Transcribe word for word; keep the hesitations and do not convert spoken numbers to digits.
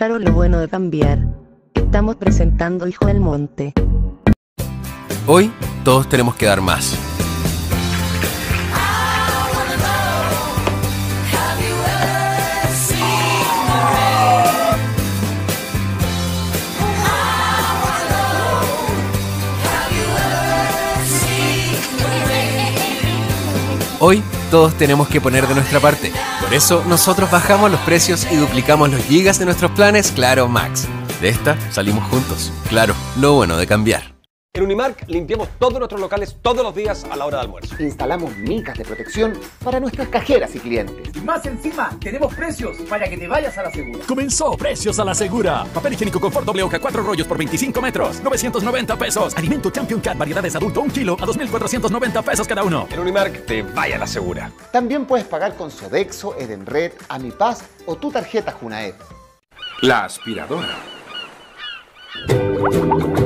Claro, lo bueno de cambiar. Estamos presentando Hijo del Monte. Hoy todos tenemos que dar más. Hoy todos tenemos que poner de nuestra parte. Por eso nosotros bajamos los precios y duplicamos los gigas de nuestros planes Claro Max. De esta salimos juntos. Claro, lo bueno de cambiar. En Unimark limpiamos todos nuestros locales todos los días a la hora de almuerzo. Instalamos micas de protección para nuestras cajeras y clientes. Y más encima, tenemos precios para que te vayas a la segura. Comenzó Precios a la Segura. Papel higiénico confort doble hoja, cuatro rollos por veinticinco metros, novecientos noventa pesos. Alimento Champion Cat, variedades adulto, un kilo a dos mil cuatrocientos noventa pesos cada uno. En Unimark te vaya a la segura. También puedes pagar con Sodexo, Edenred, Amipaz o tu tarjeta Junaed. La aspiradora.